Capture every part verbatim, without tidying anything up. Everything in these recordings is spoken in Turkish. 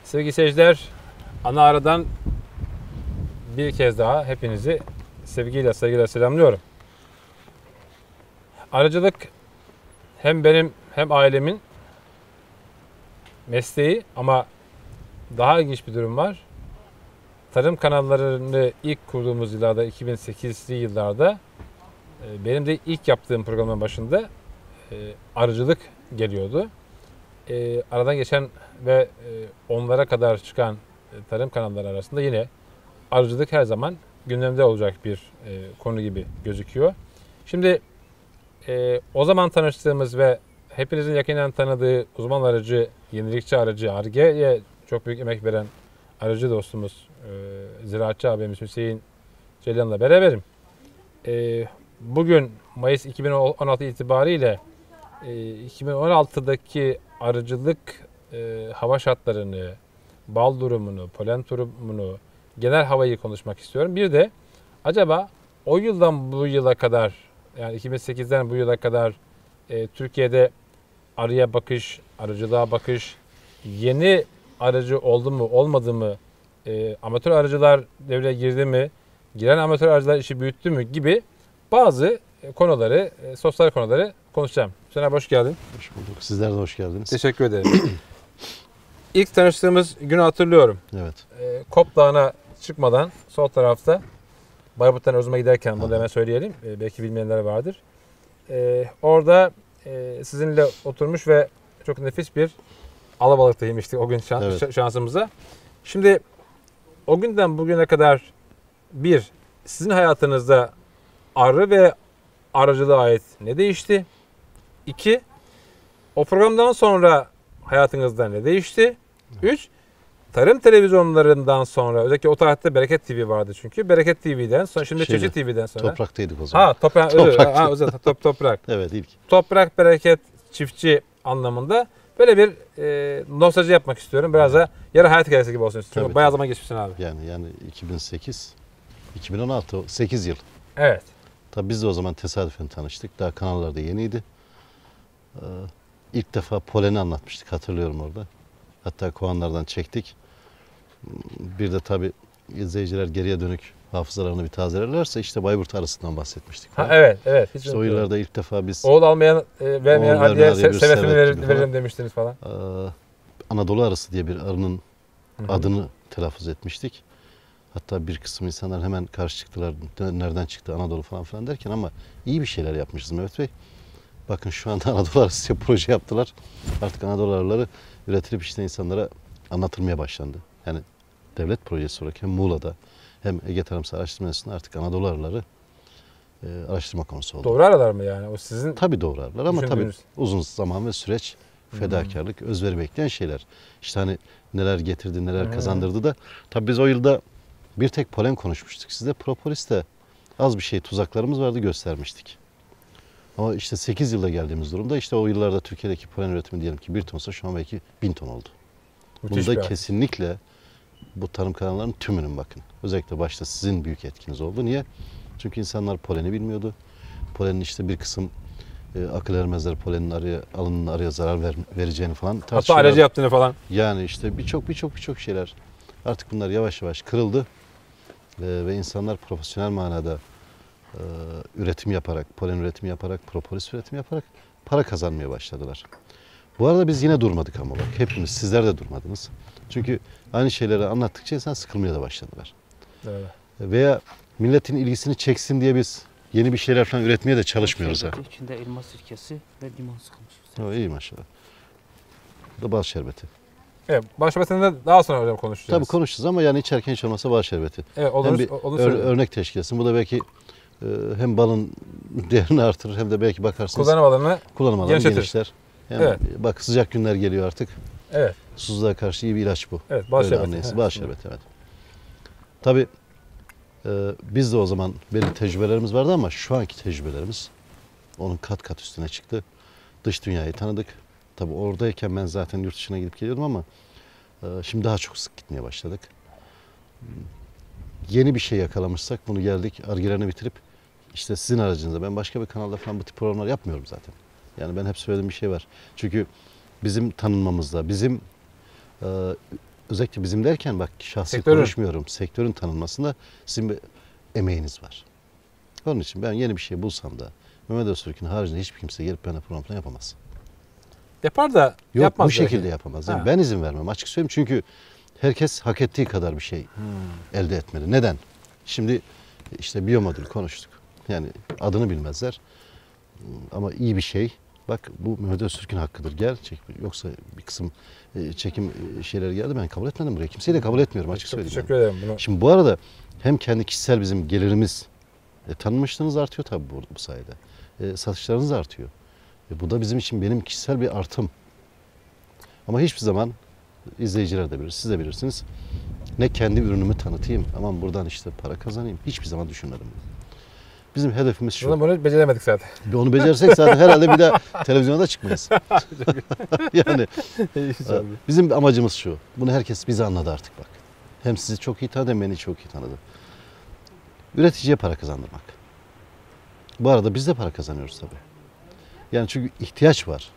Sevgili seyirciler, ana aradan bir kez daha hepinizi sevgiyle, saygıyla selamlıyorum. Arıcılık hem benim hem ailemin mesleği ama daha ilginç bir durum var. Tarım kanallarını ilk kurduğumuz yıllarda, iki bin sekizli yıllarda benim de ilk yaptığım programın başında arıcılık geliyordu. Aradan geçen ve onlara kadar çıkan tarım kanalları arasında yine arıcılık her zaman gündemde olacak bir konu gibi gözüküyor. Şimdi o zaman tanıştığımız ve hepinizin yakinen tanıdığı uzman arıcı, yenilikçi arıcı, Ar-Ge'ye çok büyük emek veren arıcı dostumuz, ziraatçı abimiz Hüseyin Ceylan'la beraberim. Bugün Mayıs iki bin on altı itibariyle iki bin on altıdaki arıcılık hava şartlarını, bal durumunu, polen durumunu, genel havayı konuşmak istiyorum. Bir de acaba o yıldan bu yıla kadar, yani iki bin sekizden bu yıla kadar e, Türkiye'de arıya bakış, arıcılığa bakış, yeni arıcı oldu mu, olmadı mı, e, amatör arıcılar devreye girdi mi, giren amatör arıcılar işi büyüttü mü gibi bazı konuları, e, sosyal konuları konuşacağım. Hüseyin abi hoş geldin. Hoş bulduk. Sizler de hoş geldiniz. Teşekkür ederim. İlk tanıştığımız günü hatırlıyorum. Evet. E, Kop Dağı'na çıkmadan sol tarafta Bayburt'tan Erzurum'a giderken bunu hemen söyleyelim. E, belki bilmeyenler vardır. E, orada e, sizinle oturmuş ve çok nefis bir alabalık da yemiştik o gün şans, Evet. şansımıza. Şimdi o günden bugüne kadar bir, sizin hayatınızda arı ve arıcılığa ait ne değişti? İki, o programdan sonra hayatınızda ne değişti? Üç, tarım televizyonlarından sonra, özellikle o tarihte Bereket T V vardı çünkü. Bereket T V'den sonra, şimdi Şeyde, Çeşit T V'den sonra. Topraktaydık o zaman. Ha, toprak, Toprak. ha, özel, top, toprak. Evet, ilk. Toprak, bereket, çiftçi anlamında böyle bir e, nostalji yapmak istiyorum. Biraz da yarı hayat hikayesi gibi olsun istiyorum. Tabii, Bayağı tabii. zaman geçmişsin abi. Yani yani iki bin sekiz, iki bin on altı, sekiz yıl. Evet. Tabii biz de o zaman tesadüfen tanıştık. Daha kanallarda yeniydi. Ee, ilk defa poleni anlatmıştık, hatırlıyorum orada. Hatta kovanlardan çektik. Bir de tabii izleyiciler geriye dönük hafızalarını bir tazelerlerse işte Bayburt arısından bahsetmiştik. Ha, evet, evet. Hiç İşte o yıllarda ilk defa biz oğul almayan, e, vermeyen Oğul adliye vermeyen se- bir sebefini sebep verir, gibi veririm falan. demiştiniz falan. e, Anadolu arısı diye bir arının Hı hı. adını telaffuz etmiştik. Hatta bir kısım insanlar hemen karşı çıktılar. Nereden çıktı Anadolu falan filan derken, ama iyi bir şeyler yapmışız Mehmet Bey. Bakın şu anda Anadolu arısı diye proje yaptılar. Artık Anadolu arıları üretilip işte insanlara anlatılmaya başlandı. Yani devlet projesi olarak hem Muğla'da hem Ege Tarımsal Araştırma Enstitüsü'nde artık Anadolu arıları e, araştırma konusu oldu. Doğru aralar mı yani? O sizin Tabii doğru arılar ama tabii düşündüğünüz. uzun zaman ve süreç, fedakarlık, özveri bekleyen şeyler. İşte hani neler getirdi, neler Hmm. kazandırdı da. Tabii biz o yılda bir tek polen konuşmuştuk. Size propolis'te az bir şey tuzaklarımız vardı, göstermiştik. Ama işte sekiz yılda geldiğimiz durumda işte o yıllarda Türkiye'deki polen üretimi diyelim ki bir tonsa şu an belki bin ton oldu. Müthiş Bunda bir kesinlikle bu tarım kanallarının tümünün bakın. Özellikle başta sizin büyük etkiniz oldu. Niye? Çünkü insanlar poleni bilmiyordu. Polenin işte bir kısım e, akıl ermezler polenin arıya, alının arıya zarar ver, vereceğini falan Hatta tartışıyorlar. aracı yaptığını falan. Yani işte birçok birçok birçok şeyler. Artık bunlar yavaş yavaş kırıldı. E, ve insanlar profesyonel manada e, üretim yaparak, polen üretimi yaparak, propolis üretimi yaparak para kazanmaya başladılar. Bu arada biz yine durmadık ama bak hepimiz, sizler de durmadınız. Çünkü aynı şeyleri anlattıkça insan sıkılmaya da başladılar. Evet. Veya milletin ilgisini çeksin diye biz yeni bir şeyler falan üretmeye de çalışmıyoruz ha. İçinde elma sirkesi ve limon sıkılmış. O iyi maşallah. Bu da bal şerbeti. Evet, başbakanında daha sonra hocam konuşacağız. Tabii konuşacağız ama yani içerken hiç olmazsa bal şerbeti. Evet, onu, Hem bir onu ör- söyle. örnek teşkil etsin. Bu da belki e, hem balın değerini artırır hem de belki bakarsınız Kullanım alanını. kullanım alanı genişletir. genişler. Hem Evet. bak sıcak günler geliyor artık. Evet, Susuzluğa karşı iyi bir ilaç bu. evet, bal Öyle şerbeti. anlayasın. Evet. Bal şerbeti, evet. Tabii e, biz de o zaman belli tecrübelerimiz vardı ama şu anki tecrübelerimiz onun kat kat üstüne çıktı. Dış dünyayı tanıdık. Tabii oradayken ben zaten yurt dışına gidip geliyordum ama e, şimdi daha çok sık gitmeye başladık. Yeni bir şey yakalamışsak bunu geldik argelerini bitirip işte sizin aracınızda, ben başka bir kanalda falan bu tip programlar yapmıyorum zaten. Yani ben hep söylediğim bir şey var. Çünkü bizim tanınmamızda, bizim e, özellikle bizim derken bak şahsi Sektörün. konuşmuyorum. Sektörün tanınmasında sizin bir emeğiniz var. Onun için ben yeni bir şey bulsam da Mehmet Öztürk'ün haricinde hiçbir kimse gelip bana program falan yapamaz. Yapar da Yok yapmaz. bu belki. şekilde yapamaz. Yani Ha. ben izin vermem açık söyleyeyim. Çünkü herkes hak ettiği kadar bir şey Hmm. elde etmeli. Neden? Şimdi işte biyomodül konuştuk. Yani adını bilmezler. Ama iyi bir şey. Bak bu Mehmet Öztürk'ün hakkıdır. Gel çek. Yoksa bir kısım e, çekim e, şeyleri geldi. Ben kabul etmedim buraya. Kimseyi de kabul etmiyorum açık Çok söyleyeyim. teşekkür ederim. Bunu Şimdi bu arada hem kendi kişisel bizim gelirimiz, e, tanınmışlığınız artıyor tabii bu, bu sayede. E, satışlarınız artıyor. E, bu da bizim için benim kişisel bir artım. Ama hiçbir zaman izleyiciler de bilir, siz de bilirsiniz. Ne kendi ürünümü tanıtayım, aman buradan işte para kazanayım. Hiçbir zaman düşünmedim. Bizim hedefimiz şu. bunu, bunu beceremedik zaten. Bir onu becerirsek zaten herhalde bir daha televizyona da çıkmayız. Yani e, bizim amacımız şu. Bunu herkes bizi anladı artık bak. Hem sizi çok iyi tanıdı hem beni çok iyi tanıdı. Üreticiye para kazandırmak. Bu arada biz de para kazanıyoruz tabii. Yani çünkü ihtiyaç var.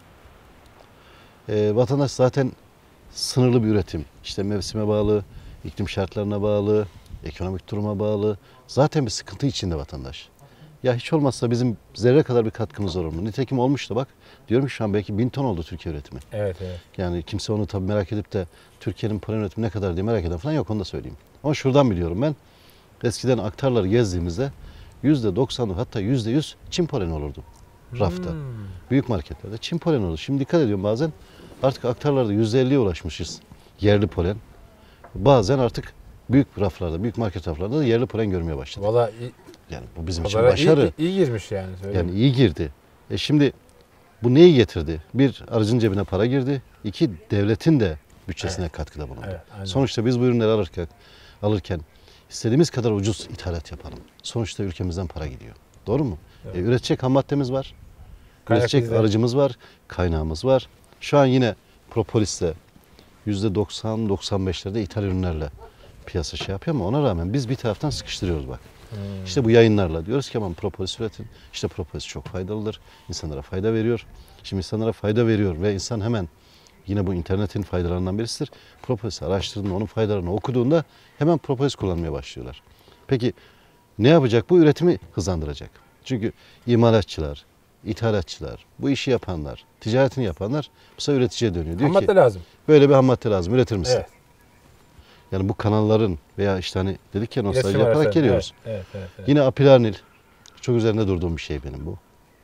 E, vatandaş zaten sınırlı bir üretim. İşte mevsime bağlı, iklim şartlarına bağlı, ekonomik duruma bağlı. Zaten bir sıkıntı içinde vatandaş. Ya hiç olmazsa bizim zerre kadar bir katkımız olur mu? Nitekim olmuştu bak. Diyorum ki şu an belki bin ton oldu Türkiye üretimi. Evet evet. Yani kimse onu tabii merak edip de Türkiye'nin polen üretimi ne kadar diye merak eden falan yok, onu da söyleyeyim. Ama şuradan biliyorum ben. Eskiden aktarları gezdiğimizde yüzde doksan hatta yüzde yüz Çin poleni olurdu rafta. Hmm. Büyük marketlerde Çin poleni olur. Şimdi dikkat ediyorum bazen artık aktarlarda yüzde elliye ulaşmışız yerli polen. Bazen artık büyük raflarda, büyük market raflarında da yerli polen görmeye başladık. Valla iyi, Yani bu bizim için pazara başarı. iyi, iyi girmiş yani. söyleyeyim. Yani iyi girdi. E şimdi bu neyi getirdi? Bir, aracın cebine para girdi. İki, devletin de bütçesine katkıda bulundu. Evet, aynen. Sonuçta biz bu ürünleri alırken, alırken istediğimiz kadar ucuz ithalat yapalım. Sonuçta ülkemizden para gidiyor. Doğru mu? Evet. E, üretecek ham maddemiz var. Kaynak üretecek bizde. aracımız var. Kaynağımız var. Şu an yine propolisle yüzde doksan doksan beşlerde ithal ürünlerle piyasa şey yapıyor ama ona rağmen biz bir taraftan sıkıştırıyoruz bak. Hmm. İşte bu yayınlarla diyoruz ki aman propolis üretin. İşte propolis çok faydalıdır. İnsanlara fayda veriyor. Şimdi insanlara fayda veriyor ve insan hemen yine bu internetin faydalarından birisidir. Propolis araştırdığında onun faydalarını okuduğunda hemen propolis kullanmaya başlıyorlar. Peki ne yapacak? Bu üretimi hızlandıracak. Çünkü imalatçılar, ithalatçılar, bu işi yapanlar, ticaretini yapanlar bu sefer üreticiye dönüyor. Diyor Ham ki madde lazım. böyle bir ham madde lazım, üretir misin? Evet. Yani bu kanalların veya işte hani dedik ya nostalji İletişim yaparak arası. geliyoruz. Evet, evet, evet, evet. Yine apilarnil. Çok üzerinde durduğum bir şey benim bu.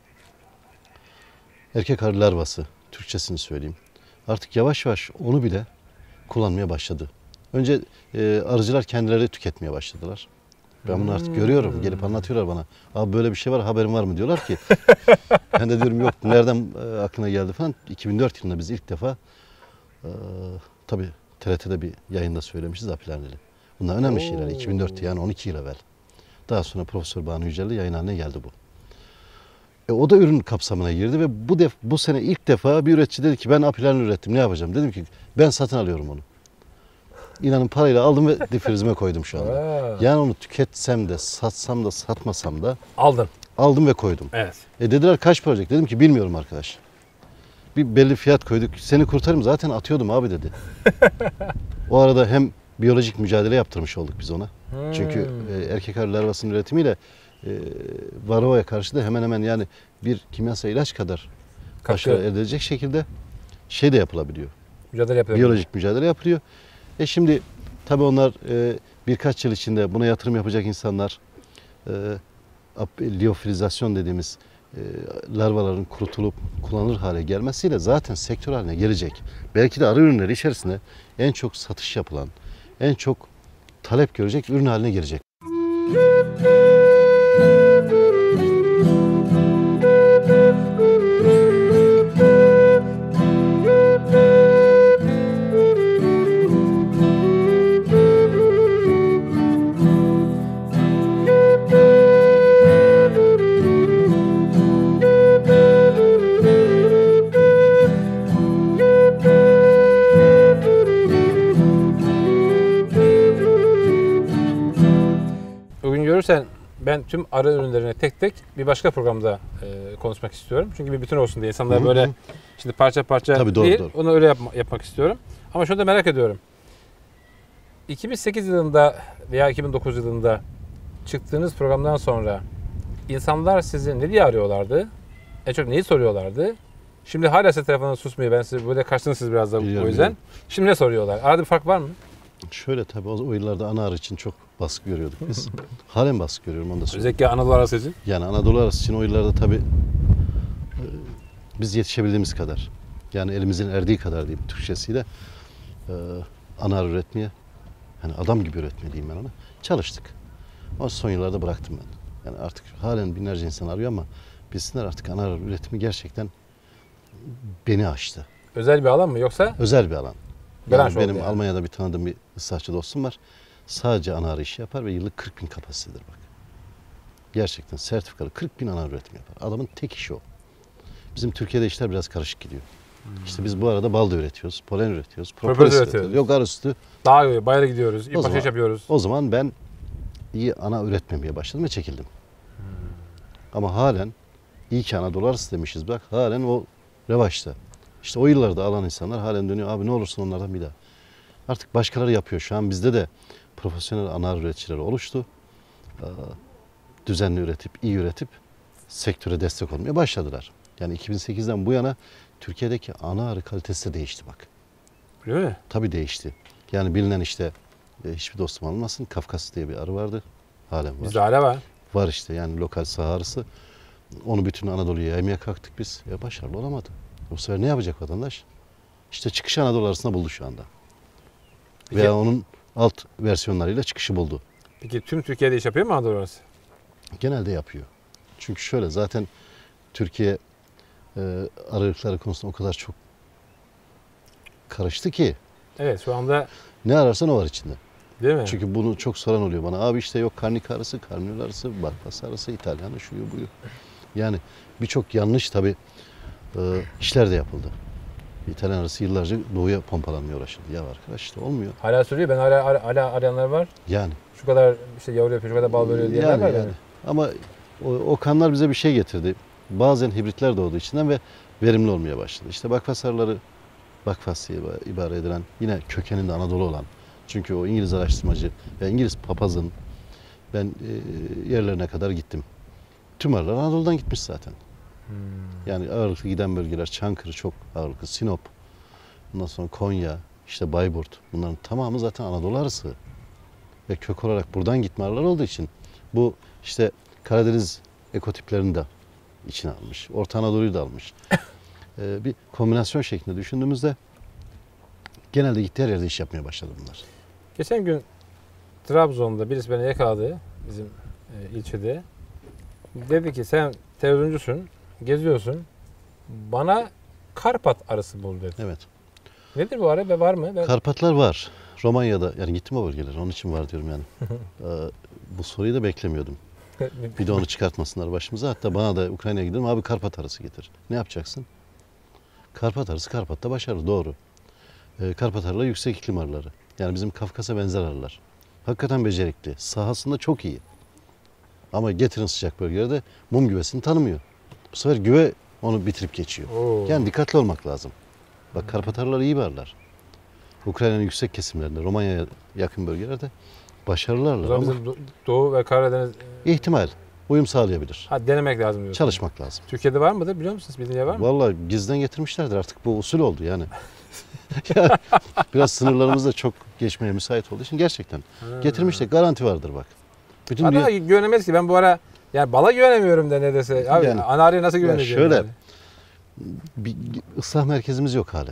Erkek arı larvası. Türkçesini söyleyeyim. Artık yavaş yavaş onu bile kullanmaya başladı. Önce e, arıcılar kendileri tüketmeye başladılar. Ben bunu artık görüyorum. Gelip anlatıyorlar bana. Abi böyle bir şey var, haberin var mı diyorlar ki. Ben de diyorum yok. Nereden e, aklına geldi falan. iki bin dört yılında biz ilk defa e, tabii T R T'de bir yayında söylemişiz apilarnili. Bunlar önemli şeyler. iki bin dört yani on iki yıl evvel. Daha sonra Profesör Banu Yücel'de yayın haline geldi bu. E, o da ürün kapsamına girdi ve bu def bu sene ilk defa bir üretici dedi ki ben apilarnil ürettim, ne yapacağım? Dedim ki ben satın alıyorum onu. İnanın parayla aldım ve difrizime koydum şu anda. Aa. Yani onu tüketsem de, satsam da, satmasam da Aldın. aldım ve koydum. Evet. E dediler kaç para olacak? Dedim ki bilmiyorum arkadaş. Bir belli fiyat koyduk. Seni kurtarayım zaten atıyordum abi dedi. O arada hem biyolojik mücadele yaptırmış olduk biz ona. Hmm. Çünkü e, erkek arı larvasının üretimiyle e, varoaya karşı da hemen hemen yani bir kimyasal ilaç kadar Katkı. başarı elde edecek şekilde şey de yapılabiliyor. mücadele yapıyor. Biyolojik mücadele yapılıyor. E şimdi tabii onlar e, birkaç yıl içinde buna yatırım yapacak insanlar e, liofilizasyon dediğimiz e, larvaların kurutulup kullanılır hale gelmesiyle zaten sektör haline gelecek. Belki de arı ürünleri içerisinde en çok satış yapılan, en çok talep görecek ürün haline gelecek. Bugün görürsen ben tüm arı ürünlerine tek tek bir başka programda e, konuşmak istiyorum. Çünkü bir bütün olsun diye insanlar Hı hı. böyle şimdi parça parça Tabii, doğru, değil. doğru. Onu öyle yapma, yapmak istiyorum. Ama şunu da merak ediyorum. iki bin sekiz yılında veya iki bin dokuz yılında çıktığınız programdan sonra insanlar sizi ne diye arıyorlardı? En çok neyi soruyorlardı? Şimdi hala size telefonla susmuyor. Ben size böyle kaçtınız siz biraz da Biliyorum, o yüzden. biliyorum. Şimdi ne soruyorlar? Arada bir fark var mı? Şöyle tabii o, o yıllarda ana arı için çok baskı görüyorduk biz. Halen baskı görüyorum onu da söyleyeyim. Özellikle Anadolu arası için. Yani Anadolu arası için o yıllarda tabii e, biz yetişebildiğimiz kadar, yani elimizin erdiği kadar diyeyim Türkçesiyle e, ana arı üretmeye, yani adam gibi üretmeye diyeyim ben ona, çalıştık. Ama son yıllarda bıraktım ben. Yani artık halen binlerce insan arıyor ama bilsinler artık ana arı üretimi gerçekten beni aştı. Özel bir alan mı yoksa? Özel bir alan. Branş Yani oldu benim yani. Almanya'da bir tanıdığım bir ıslatçı dostum var. Sadece ana arı işi yapar ve yıllık kırk bin kapasitedir bak. Gerçekten sertifikalı kırk bin ana arı üretimi yapar. Adamın tek işi o. Bizim Türkiye'de işler biraz karışık gidiyor. İşte biz bu arada bal da üretiyoruz, polen üretiyoruz, propolis Propolis üretiyoruz. üretiyoruz. Yok arı sütü. Daha bayra gidiyoruz. O İp zaman- ateş yapıyoruz. O zaman ben iyi ana üretmemeye başladım ve çekildim. Ama halen iyi ki Anadolu arısı demişiz bak. Halen o revaçta. İşte o yıllarda alan insanlar halen dönüyor. Abi ne olursun onlardan bir daha. Artık başkaları yapıyor. Şu an bizde de profesyonel ana arı üreticileri oluştu. Ee, Düzenli üretip, iyi üretip sektöre destek olmaya başladılar. Yani iki bin sekizden bu yana Türkiye'deki ana arı kalitesi de değişti bak. Değil mi? Tabii değişti. Yani bilinen işte e, hiçbir dostum almasın. Kafkas diye bir arı vardı. Halen var. Bizde hala var. Var işte yani lokal saha arısı. Onu bütün Anadolu'ya yaymaya kalktık biz. Ya başarılı olamadı. Bu sefer ne yapacak vatandaş? İşte çıkış Anadolu arasında buldu şu anda. Peki- Veya onun alt versiyonlarıyla çıkışı buldu. Peki tüm Türkiye'de iş yapıyor mu Anadolu arası? Genelde yapıyor. Çünkü şöyle zaten Türkiye e, arı ırkları konusunda o kadar çok karıştı ki Evet şu anda ne ararsan o var içinde. değil mi? Çünkü bunu çok soran oluyor bana. Abi işte yok karnik arısı, karnül arısı, bakpas arısı, İtalyanı, şuyu buyu. Yani birçok yanlış tabii e, işler de yapıldı. İtalyan arısı yıllarca doğuya pompalanmaya uğraşıldı. Ya arkadaş işte olmuyor. Hala sürüyor. Ben hala, hala, hala arayanlar var. Yani. Şu kadar işte yavru yapıyor, şu kadar bal veriyor diyenler Yani, var. yani. Yani. Ama o, o kanlar bize bir şey getirdi. Bazen hibritler doğdu içinden ve verimli olmaya başladı. İşte bakfas arıları, bakfas diye ibare edilen yine kökeninde Anadolu olan. Çünkü o İngiliz araştırmacı ve İngiliz papazın ben e, yerlerine kadar gittim. Tüm arılar Anadolu'dan gitmiş zaten. Hmm. Yani ağırlıklı giden bölgeler Çankırı çok ağırlıklı, Sinop, ondan sonra Konya, işte Bayburt bunların tamamı zaten Anadolu arısı. Ve kök olarak buradan gitme arılar olduğu için bu işte Karadeniz ekotiplerini de içine almış. Orta Anadolu'yu da almış. Ee, bir kombinasyon şeklinde düşündüğümüzde genelde gittiği her yerde iş yapmaya başladı bunlar. Geçen gün Trabzon'da birisi beni yakaladı bizim e, ilçede. Dedi ki sen televizyoncusun, geziyorsun. Bana Karpat arısı bul dedi. Evet. Nedir bu arı ve var mı? Ben... Karpatlar var. Romanya'da yani gittim o bölgelere. Onun için var diyorum yani. Ee, bu soruyu da beklemiyordum. Bir de onu çıkartmasınlar başımıza. Hatta bana da Ukrayna'ya gidelim abi Karpat arısı getir. Ne yapacaksın? Karpat arısı Karpat'ta başarılı doğru. Ee, Karpat arıları yüksek iklim arıları. Yani bizim Kafkas'a benzer arılar. Hakikaten becerikli. Sahasında çok iyi. Ama getirin sıcak bölgelerde mum güvesini tanımıyor. Bu sefer güve onu bitirip geçiyor. Oo. Yani dikkatli olmak lazım. Bak Karpat arıları iyi bir arılar. Ukrayna'nın yüksek kesimlerinde, Romanya'ya yakın bölgelerde başarılı O arılar zaman ama bizim Do- Doğu ve Karadeniz e, ihtimal uyum sağlayabilir. ha, denemek lazım diyorsun. Çalışmak lazım. Türkiye'de var mıdır biliyor musunuz? Bildiğin yer var mı? Vallahi gizden getirmişlerdir artık bu usul oldu yani. Yani biraz sınırlarımız da çok geçmeye müsait olduğu için gerçekten getirmişler garanti vardır bak. Bütün Hatta dünya- güvenemeyiz ki ben bu ara yani bala güvenemiyorum da ne dese. Abi Yani- ana arıya nasıl güveneceğim? şöyle, yani? bir ıslah merkezimiz yok halen.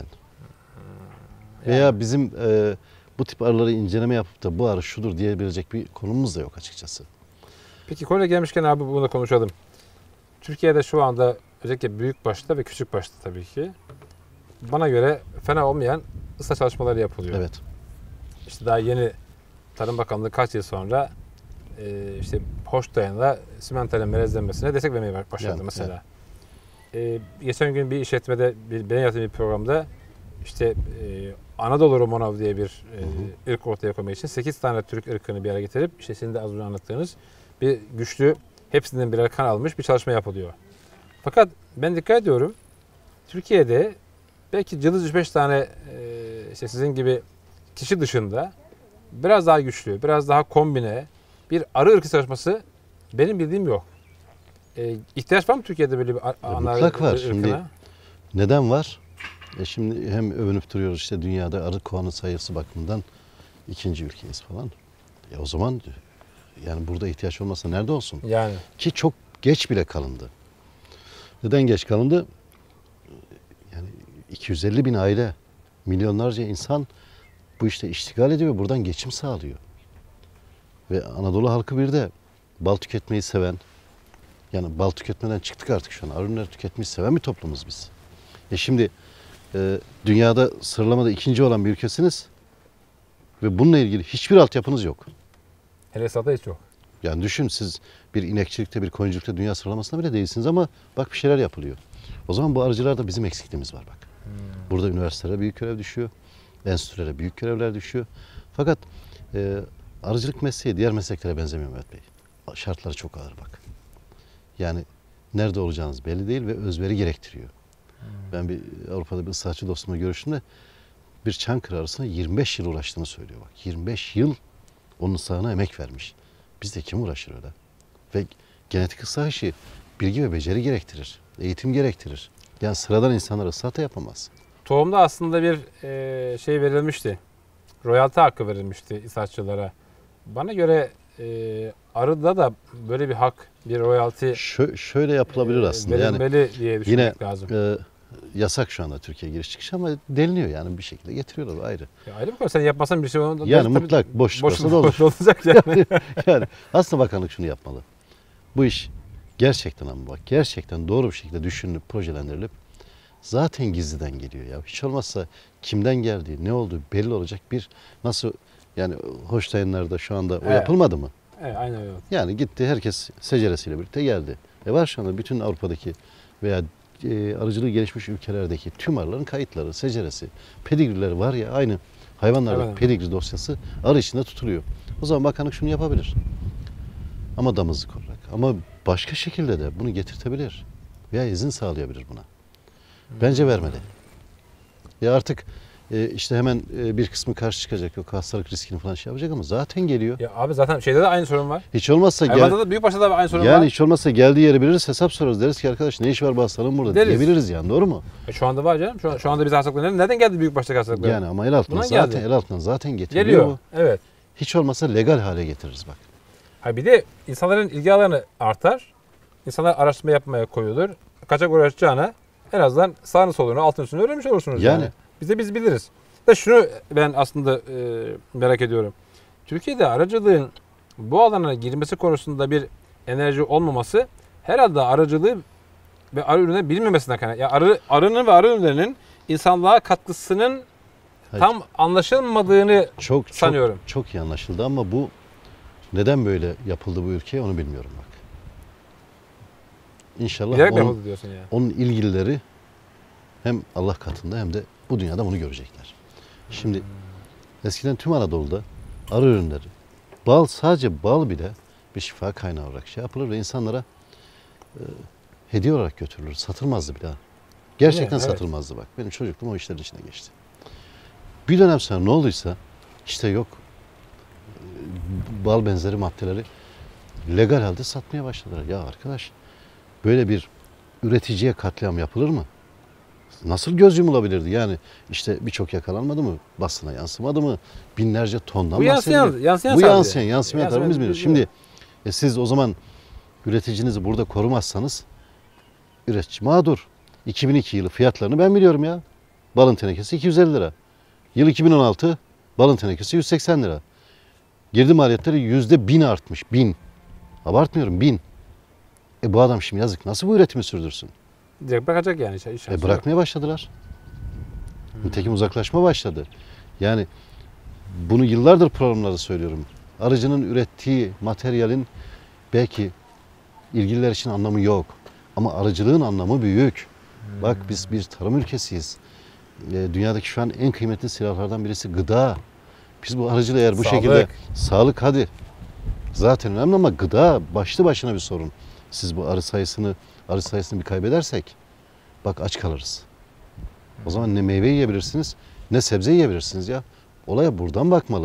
Veya bizim e, bu tip arıları inceleme yapıp da bu arı şudur diyebilecek bir konumuz da yok açıkçası. Peki konuya gelmişken abi bunu da konuşalım. Türkiye'de şu anda özellikle büyük başta ve küçük başta tabii ki bana göre fena olmayan ıslah çalışmaları yapılıyor. Evet. İşte daha yeni Tarım Bakanlığı kaç yıl sonra e, işte hoş dayanla simentalin melezlenmesine destek vermeye başladı Yani, mesela. E, geçen gün bir işletmede, bir, benim yaptığım bir programda işte e, Anadolu Romanov diye bir e, ırk ortaya koymak için sekiz tane Türk ırkını bir araya getirip işte sizin de az önce anlattığınız bir güçlü hepsinden birer kan almış bir çalışma yapılıyor. Fakat ben dikkat ediyorum Türkiye'de belki cılız üç beş tane e, işte sizin gibi kişi dışında biraz daha güçlü, biraz daha kombine bir arı ırkı çalışması benim bildiğim yok. E, ihtiyaç var mı Türkiye'de böyle bir ar- ana mutlak var. ırkına? Şimdi neden var? E şimdi hem övünüp duruyoruz işte dünyada arı kovanı sayısı bakımından ikinci ülkeyiz falan. E o zaman yani burada ihtiyaç olmasa nerede olsun? Yani. Ki çok geç bile kalındı. Neden geç kalındı? Yani iki yüz elli bin aile, milyonlarca insan bu işte iştigal ediyor ve buradan geçim sağlıyor. Ve Anadolu halkı bir de bal tüketmeyi seven, yani bal tüketmeden çıktık artık şu an. Arı ürünleri tüketmeyi seven bir toplumuz biz. E şimdi e, dünyada sıralamada ikinci olan bir ülkesiniz ve bununla ilgili hiçbir altyapınız yok. Hele sahada hiç yok. Yani düşün siz bir inekçilikte, bir koyunculukta dünya sıralamasında bile değilsiniz ama bak bir şeyler yapılıyor. O zaman bu arıcılarda bizim eksikliğimiz var bak. Hmm. Burada üniversitelere büyük görev düşüyor. Enstitülere büyük görevler düşüyor. Fakat e, arıcılık mesleği diğer mesleklere benzemiyor Mehmet Bey. Şartları çok ağır bak. Yani nerede olacağınız belli değil ve özveri gerektiriyor. Hmm. Ben bir Avrupa'da bir ıslatçı dostumla görüştüğümde bir Çankırı arısına yirmi beş yıl uğraştığını söylüyor bak. yirmi beş yıl onun sahına emek vermiş. Bizde kim uğraşır öyle? Ve genetik ıslah işi bilgi ve beceri gerektirir. Eğitim gerektirir. Yani sıradan insanlar ıslah da yapamaz. Tohumda aslında bir e, şey verilmişti. Royalti hakkı verilmişti isatçılara. Bana göre e, arıda da böyle bir hak, bir royalti Şö şöyle yapılabilir e, aslında. verilmeli Yani diye yine düşünmek lazım. e, yasak şu anda Türkiye giriş çıkış ama deliniyor yani bir şekilde getiriyorlar ayrı. Ya ayrı bir konu. Sen yapmasan bir şey onda Yani mutlak boşluk boş, olsa da olur. boş olacak yani. Yani aslında bakanlık şunu yapmalı. Bu iş gerçekten ama bak gerçekten doğru bir şekilde düşünülüp projelendirilip zaten gizliden geliyor ya. Hiç olmazsa kimden geldiği, ne olduğu belli olacak bir nasıl yani Holstein'lerde şu anda o Evet. yapılmadı mı? Evet, aynen öyle. Yani gitti herkes seceresiyle birlikte geldi. E var şu anda bütün Avrupa'daki veya e, arıcılığı gelişmiş ülkelerdeki tüm arıların kayıtları, seceresi, pedigrileri var ya aynı hayvanlardaki Evet. pedigri dosyası arı içinde tutuluyor. O zaman bakanlık şunu yapabilir. Ama damızlık olarak. Ama başka şekilde de bunu getirtebilir. Veya izin sağlayabilir buna. Bence vermeli. Ya artık e, işte hemen e, bir kısmı karşı çıkacak. Yok hastalık riskini falan şey yapacak ama zaten geliyor. Ya abi zaten şeyde de aynı sorun var. Hiç olmazsa gel, Hayvanda da büyük başta da aynı sorun yani var. hiç olmazsa geldiği yeri biliriz hesap sorarız. Deriz ki arkadaş ne iş var bu hastalığın burada Deriz. diyebiliriz yani doğru mu? E şu anda var canım. Şu, an, şu anda bize hastalıklar nereden geldi büyük başta hastalıklar? Yani ama el altından Bundan zaten geldi. el altından zaten getiriliyor Geliyor. mu? Evet. Hiç olmazsa legal hale getiririz bak. Ha bir de insanların ilgi alanı artar. İnsanlar araştırma yapmaya koyulur. Kaçak uğraşacağına en azından sağını solunu altın üstünü öğrenmiş olursunuz yani. Yani. Biz de biz biliriz. Da şunu ben aslında e, merak ediyorum. Türkiye'de aracılığın bu alana girmesi konusunda bir enerji olmaması herhalde aracılığı ve arı ürünleri bilinmemesinden kaynaklı. Yani arı, arının ve arı ürünlerinin insanlığa katkısının Hayır. tam anlaşılmadığını Çok sanıyorum. çok çok iyi anlaşıldı ama bu neden böyle yapıldı bu ülkeye onu bilmiyorum bak. İnşallah Bilerek mi onun, yapıldı diyorsun yani. onun ilgilileri hem Allah katında hem de bu dünyada bunu görecekler. Şimdi eskiden tüm Anadolu'da arı ürünleri, bal sadece bal bile bir şifa kaynağı olarak şey yapılır ve insanlara e, hediye olarak götürülür. Satılmazdı bir daha. Gerçekten Evet. satılmazdı bak. Benim çocukluğum o işlerin içine geçti. Bir dönem sonra ne olduysa işte yok e, bal benzeri maddeleri legal halde satmaya başladılar. Ya arkadaş böyle bir üreticiye katliam yapılır mı? Nasıl göz yumulabilirdi? Yani işte birçok yakalanmadı mı? Basına yansımadı mı? Binlerce tondan Bu bahsediliyor. yansıyan, yansıyan Bu sadece. yansıyan, yansımayan Yansıyan tarafı biz biliyoruz. biz Şimdi e, siz o zaman üreticinizi burada korumazsanız üretici mağdur. iki bin iki yılı fiyatlarını ben biliyorum ya. Balın tenekesi iki yüz elli lira. Yıl iki bin on altı balın tenekesi yüz seksen lira. Girdi maliyetleri yüzde bin artmış. Bin. Abartmıyorum bin. E bu adam şimdi yazık nasıl bu üretimi sürdürsün? Direkt bırakacak yani. Hiç, hiç E bırakmaya başladılar. Nitekim uzaklaşma başladı. Yani bunu yıllardır programlarda söylüyorum. Arıcının ürettiği materyalin belki ilgililer için anlamı yok. Ama arıcılığın anlamı büyük. Hmm. Bak biz bir tarım ülkesiyiz. E, dünyadaki şu an en kıymetli silahlardan birisi gıda. Biz bu arıcılığı eğer bu Sağlık. şekilde sağlık hadi zaten önemli ama gıda başlı başına bir sorun. Siz bu arı sayısını arı sayısını bir kaybedersek bak aç kalırız. O zaman ne meyve yiyebilirsiniz ne sebze yiyebilirsiniz ya. Olaya buradan bakmalı.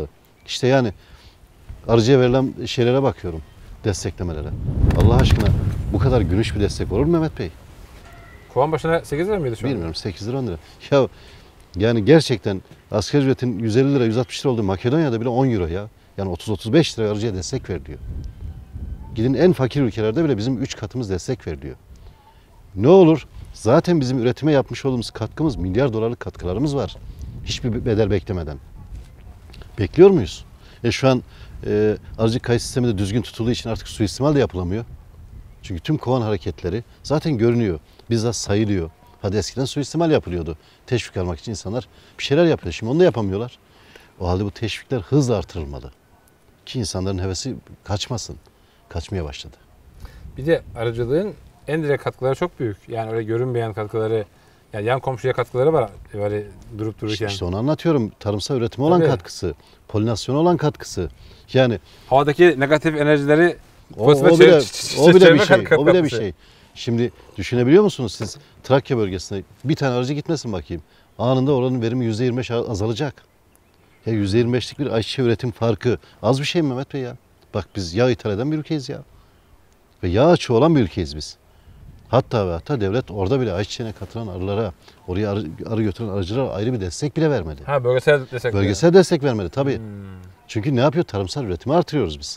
İşte yani arıcıya verilen şeylere bakıyorum. Desteklemelere. Allah aşkına bu kadar gülüş bir destek olur mu Mehmet Bey? Kovan başına sekiz lira mıydı şu an? Bilmiyorum, sekiz lira on lira. Ya yani gerçekten asgari ücretin yüz elli lira yüz altmış lira olduğu Makedonya'da bile on euro ya. Yani otuz otuz beş lira arıcıya destek veriliyor. Gidin en fakir ülkelerde bile bizim üç katımız destek veriliyor. Ne olur? Zaten bizim üretime yapmış olduğumuz katkımız, milyar dolarlık katkılarımız var. Hiçbir bedel beklemeden. Bekliyor muyuz? E şu an e, arıcılık kayıt sistemi de düzgün tutulduğu için artık suistimal de yapılamıyor. Çünkü tüm kovan hareketleri zaten görünüyor. Bizzat sayılıyor. Hadi eskiden suistimal yapılıyordu. Teşvik almak için insanlar bir şeyler yapıyor. Şimdi onu da yapamıyorlar. O halde bu teşvikler hızla artırılmalı. Ki insanların hevesi kaçmasın. Kaçmaya başladı. Bir de arıcılığın en direkt katkıları çok büyük. Yani öyle görünmeyen katkıları, yani yan komşuya katkıları var böyle durup dururken. İşte, işte onu anlatıyorum. Tarımsal üretime olan Tabii. katkısı, polinasyona olan katkısı. Yani Havadaki negatif enerjileri o, pozitife o bile, çevir- o bile bir çevirme şey. katkı- O bile bir katkısı. şey. Şimdi düşünebiliyor musunuz siz Trakya bölgesine bir tane arıcı gitmesin bakayım. Anında oranın verimi yüzde yirmi beş azalacak. Ya yüzde yirmi beşlik bir ayçiçeği üretim farkı az bir şey mi Mehmet Bey ya? Bak biz yağ ithal eden bir ülkeyiz ya. Ve yağ açığı olan bir ülkeyiz biz. Hatta ve hatta devlet orada bile ayçiçeğine katılan arılara, oraya arı, arı götüren arıcılara ayrı bir destek bile vermedi. Ha bölgesel destek. Bölgesel destek vermedi tabii. Hmm. Çünkü ne yapıyor? Tarımsal üretimi artırıyoruz biz.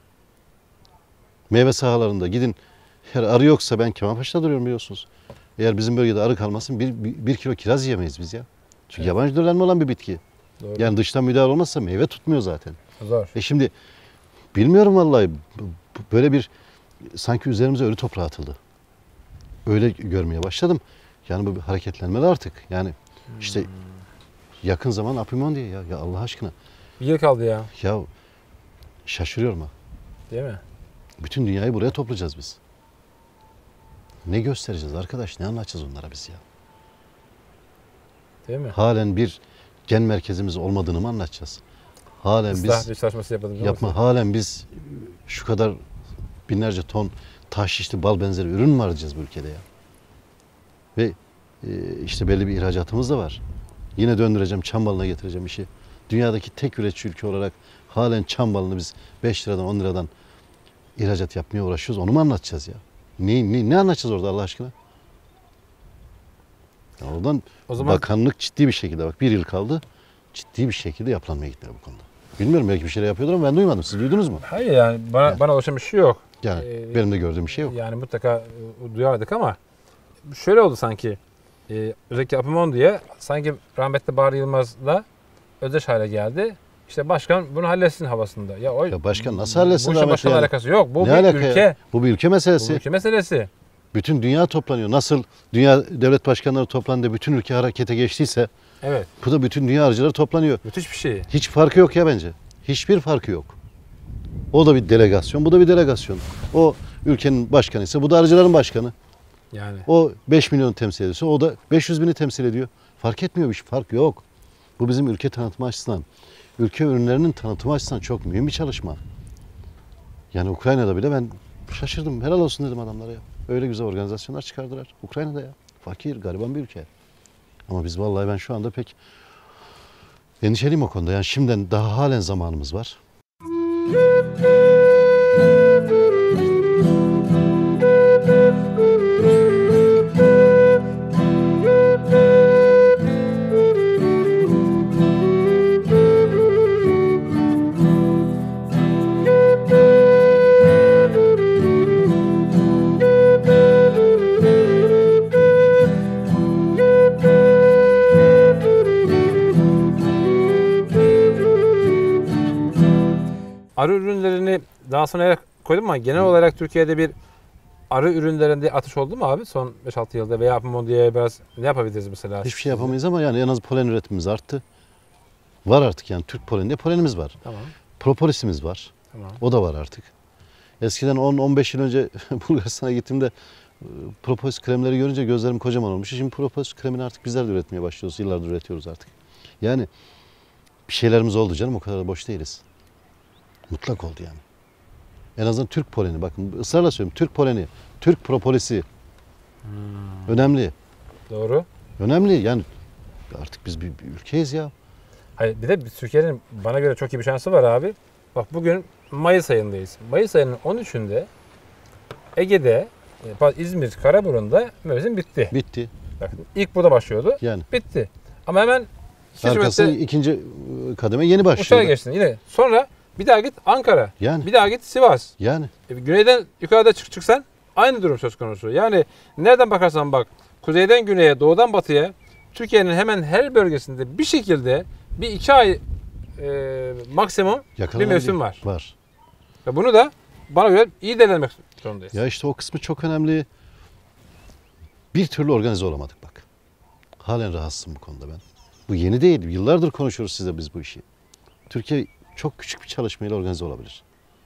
Meyve sahalarında gidin, eğer arı yoksa ben Kemalpaşa'da duruyorum biliyorsunuz. Eğer bizim bölgede arı kalmasın bir, bir, bir kilo kiraz yiyemeyiz biz ya. Çünkü Evet. yabancı döllenme olan bir bitki. Doğru. Yani dıştan müdahale olmazsa meyve tutmuyor zaten. Zor. E şimdi bilmiyorum vallahi bu- bu- böyle bir sanki üzerimize ölü toprağı atıldı. Öyle görmeye başladım. Yani bu bir hareketlenmeli artık. Yani işte yakın zaman Apimon diye ya, ya Allah aşkına. Bir yıl kaldı ya. Ya şaşırıyorum ha. Değil mi? Bütün dünyayı buraya toplayacağız biz. Ne göstereceğiz arkadaş? Ne anlatacağız onlara biz ya? Değil mi? Halen bir gen merkezimiz olmadığını mı anlatacağız? Halen Islah biz bir çalışması yapalım. yapma halen biz şu kadar binlerce ton taş şişli bal benzeri ürün mü arayacağız bu ülkede ya? Ve e, işte belli bir ihracatımız da var. Yine döndüreceğim, çam balına getireceğim işi. Dünyadaki tek üretici ülke olarak halen çam balını biz beş liradan on liradan ihracat yapmaya uğraşıyoruz. Onu mu anlatacağız ya? Ne, ne, ne anlatacağız orada Allah aşkına? Ya oradan O zaman bakanlık ciddi bir şekilde, bak bir yıl kaldı, ciddi bir şekilde yapılanmaya gitmeli bu konuda. Bilmiyorum, belki bir şeyler yapıyordur ama ben duymadım. Siz duydunuz mu? hayır yani bana, Yani. bana ulaşan bir şey yok. Yani Ee, benim de gördüğüm bir şey yok. Yani mutlaka e, duyardık ama şöyle oldu sanki. Ee, özellikle Apimon diye sanki rahmetli Bahri Yılmaz'la özdeş hale geldi. İşte başkan bunu halletsin havasında. Ya, o, Ya başkan nasıl halletsin Bu işin rahmetli başkanla yani? alakası yok. Bu Ne bir alaka ülke. ya? Bu bir ülke Bu meselesi. bir ülke meselesi. Bütün dünya toplanıyor. Nasıl dünya devlet başkanları toplandı, bütün ülke harekete geçtiyse Evet. bu da bütün dünya arıcıları toplanıyor. Müthiş bir şey. Hiç farkı yok ya bence. Hiçbir farkı yok. O da bir delegasyon, bu da bir delegasyon. O ülkenin başkanı ise bu da arıcıların başkanı. Yani. O beş milyon temsil ediyorsa o da beş yüz bini temsil ediyor. Fark etmiyor, bir şey, fark yok. Bu bizim ülke tanıtımı açısından, ülke ürünlerinin tanıtımı açısından çok mühim bir çalışma. Yani Ukrayna'da bile ben şaşırdım. Helal olsun dedim adamlara ya. Öyle güzel organizasyonlar çıkardılar. Ukrayna'da ya. Fakir, gariban bir ülke. Ama biz vallahi ben şu anda pek endişeliyim o konuda. Yani şimdiden daha halen zamanımız var. Arı ürünlerini daha sonra koydum ama genel olarak Türkiye'de bir arı ürünlerinde atış oldu mu abi son beş altı yılda veya Apimon diye biraz ne yapabiliriz mesela? Hiçbir şey yapamayız ama yani en az polen üretimimiz arttı. Var artık yani Türk poleni diye polenimiz var. Tamam. Propolisimiz var. Tamam. O da var artık. Eskiden on on beş yıl önce Bulgaristan'a gittiğimde e, propolis kremleri görünce gözlerim kocaman olmuş. Şimdi propolis kremini artık bizler de üretmeye başlıyoruz. Yıllardır üretiyoruz artık. Yani bir şeylerimiz oldu canım, o kadar da boş değiliz. Mutlak oldu yani. En azından Türk poleni, bakın ısrarla söylüyorum, Türk poleni, Türk propolisi Hmm. önemli. Doğru. Önemli yani, artık biz bir, bir ülkeyiz ya. Hayır, bir de Türkiye'nin bana göre çok iyi bir şansı var abi. Bak bugün Mayıs ayındayız. Mayıs ayının on üçünde Ege'de, İzmir, Karaburun'da mevsim bitti. Bitti. Bakın ilk burada başlıyordu. Yani. Bitti. Ama hemen Arkasında ikinci kademe yeni başlıyor. uçağa geçtin yine. Sonra bir daha git Ankara. Yani. Bir daha git Sivas. Yani. E, güneyden yukarıda çık çıksan aynı durum söz konusu. Yani nereden bakarsan bak, kuzeyden güneye, doğudan batıya, Türkiye'nin hemen her bölgesinde bir şekilde bir iki ay e, maksimum Yakalanan bir mevsim var. Var. Ve bunu da bana göre iyi değerlendirmek zorundayız. Ya işte o kısmı çok önemli. Bir türlü organize olamadık bak. Halen rahatsızım bu konuda ben. Bu yeni değil. Yıllardır konuşuyoruz size biz bu işi. Türkiye çok küçük bir çalışmayla organize olabilir.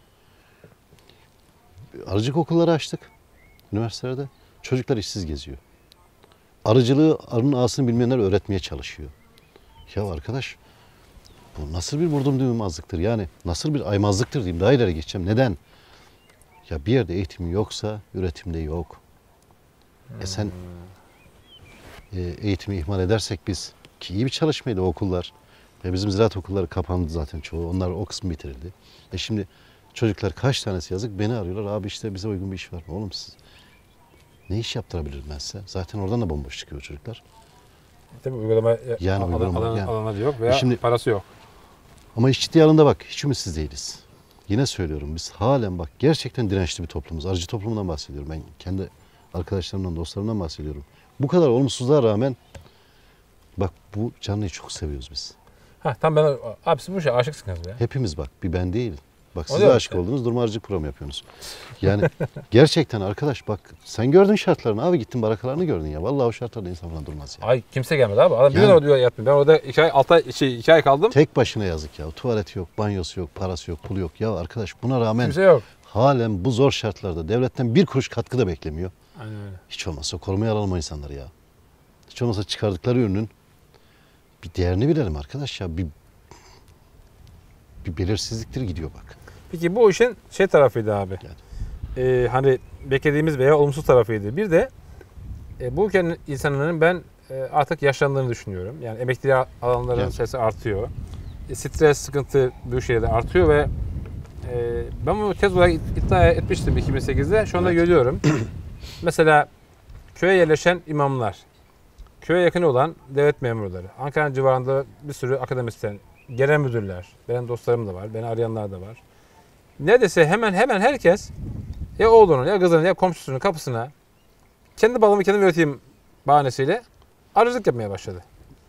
Arıcılık okulları açtık. Üniversitelerde. Çocuklar işsiz geziyor. Arıcılığı, arının ağasını bilmeyenler öğretmeye çalışıyor. Ya arkadaş, bu nasıl bir vurdum duymazlıktır? Yani nasıl bir aymazlıktır diyeyim. Daha ileri geçeceğim. Neden? Ya bir yerde eğitim yoksa üretimde yok. Hmm. E sen e, eğitimi ihmal edersek biz, ki iyi bir çalışmaydı o okullar. Ve bizim ziraat okulları kapandı zaten çoğu. Onlar o kısmı bitirildi. E şimdi çocuklar kaç tanesi yazık beni arıyorlar. Abi işte bize uygun bir iş var. Oğlum siz ne iş yaptırabilirim ben size? Zaten oradan da bomboş çıkıyor çocuklar. Tabii uygulama, yani alan, uygulama alan, yani. alanı yok veya Şimdi, parası yok. Ama iş ciddi alanda bak hiç ümitsiz değiliz. Yine söylüyorum biz halen bak gerçekten dirençli bir toplumuz. Arıcı toplumundan bahsediyorum. Ben kendi arkadaşlarımdan, dostlarımdan bahsediyorum. Bu kadar olumsuzluğa rağmen bak bu canlıyı çok seviyoruz biz. Ha tam ben abi siz bu işe aşıksınız ya. Hepimiz bak bir ben değil. Bak O siz de da aşık işte. oldunuz, durma arıcılık programı yapıyorsunuz. Yani gerçekten arkadaş bak sen gördün şartlarını abi gittin barakalarını gördün ya. Vallahi o şartlarda insan falan durmaz ya. Ay kimse gelmedi abi. Adam bir Yani. gün orada yatmıyor. Ben orada iki ay, altı ay, şey, iki ay kaldım. Tek başına yazık ya. Tuvaleti yok, banyosu yok, parası yok, pulu yok. Ya arkadaş buna rağmen Kimse yok. halen bu zor şartlarda devletten bir kuruş katkı da beklemiyor. Aynen öyle. Hiç olmazsa korumaya alalım o insanları ya. Hiç olmazsa çıkardıkları ürünün bir değerini bilelim arkadaş ya. Bir, bir belirsizliktir gidiyor bak. Peki bu işin şey tarafıydı abi. Yani. Ee, hani beklediğimiz veya olumsuz tarafıydı. Bir de e, bu ülkenin insanların ben e, artık yaşlandığını düşünüyorum. Yani emekli alanların Yani. sayısı artıyor. E, stres, sıkıntı büyük şehirde artıyor ve e, ben bunu tez olarak iddia etmiştim iki bin sekizde. Şu anda Evet. görüyorum. Mesela köye yerleşen imamlar, köye yakın olan devlet memurları, Ankara'nın civarında bir sürü akademisyen, genel müdürler, benim dostlarım da var, beni arayanlar da var. Neredeyse hemen hemen herkes ya oğlunun ya kızının ya komşusunun kapısına kendi balımı kendim üreteyim bahanesiyle arıcılık yapmaya başladı.